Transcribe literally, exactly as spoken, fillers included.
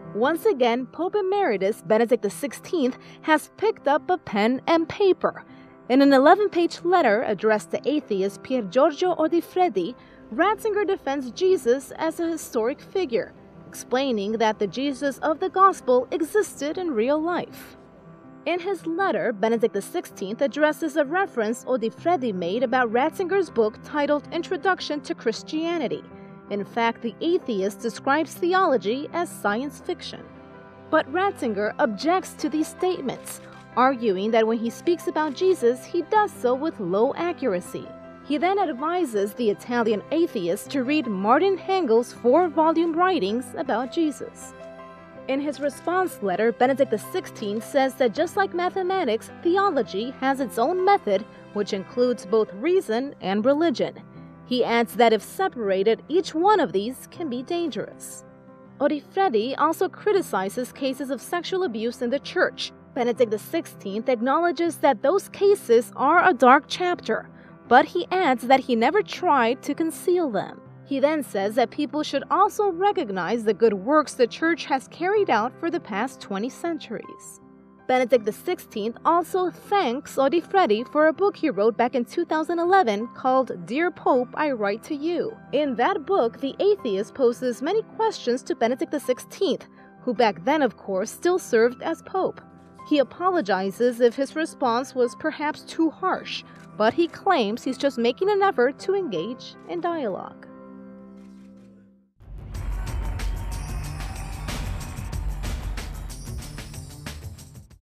Once again, Pope Emeritus Benedict the sixteenth has picked up a pen and paper. In an eleven-page letter addressed to atheist Pier Giorgio Odifredi, Ratzinger defends Jesus as a historic figure, explaining that the Jesus of the Gospel existed in real life. In his letter, Benedict the sixteenth addresses a reference Odifredi made about Ratzinger's book titled Introduction to Christianity. In fact, the atheist describes theology as science fiction. But Ratzinger objects to these statements, arguing that when he speaks about Jesus, he does so with low accuracy. He then advises the Italian atheist to read Martin Hangel's four-volume writings about Jesus. In his response letter, Benedict the sixteenth says that just like mathematics, theology has its own method, which includes both reason and religion. He adds that if separated, each one of these can be dangerous. Odifredi also criticizes cases of sexual abuse in the Church. Benedict the sixteenth acknowledges that those cases are a dark chapter, but he adds that he never tried to conceal them. He then says that people should also recognize the good works the Church has carried out for the past twenty centuries. Benedict the sixteenth also thanks Odifredi for a book he wrote back in two thousand eleven called Dear Pope, I Write to You. In that book, the atheist poses many questions to Benedict the sixteenth, who back then, of course, still served as Pope. He apologizes if his response was perhaps too harsh, but he claims he's just making an effort to engage in dialogue.